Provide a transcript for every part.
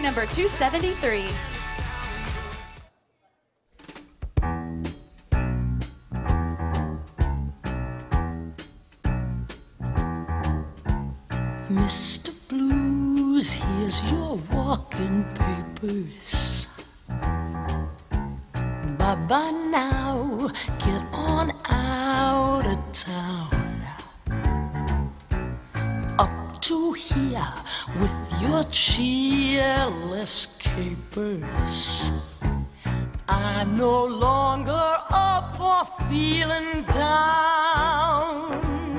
number 273. Mr. Blues, here's your walking papers. Bye-bye now, get on out of town. Up to here with your cheerless capers. I'm no longer up for feeling down.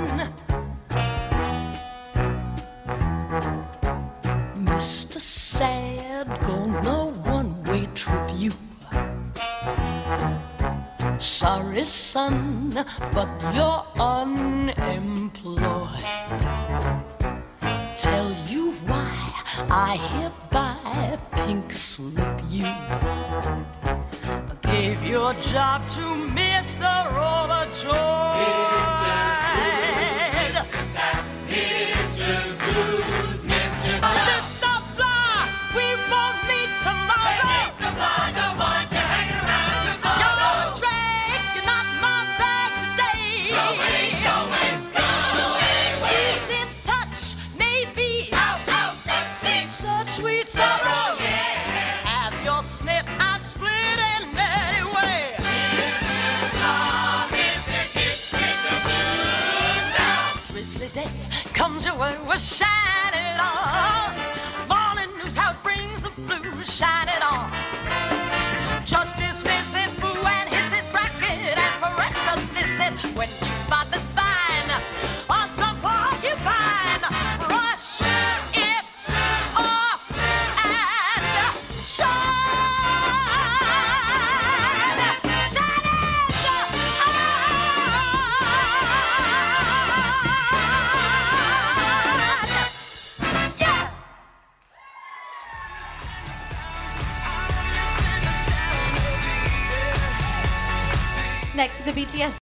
Mr. Sad, gonna one-way trip you. Sorry, son, but you're unemployed. Tell you why I hereby pink slip you. Gave your job to Mr. Overjoyed. Mr. Sad, Mr. Blues, Mr. Mr. Blah, we won't meet tomorrow. Hey, Mr. Blah, don't want you hanging around tomorrow. You're a drag, you're not my bag today. Go away, go away, go away, away. He's in touch, maybe. Out, out, such sweet, Such sweet sorrow. yeah. Have your snip, I'd split in any way. Oh, Mr. Kiss, Mr. Blues down. Drizzly day comes your way, we'll shine it on. Morning news, how it brings the blues, shine it on. Justice, miss it, boo, and hiss it, bracket, and parenthesis it. When you spot the spine on some porcupine, brush it off and shine. Shine it on. Yeah. Next to the BTS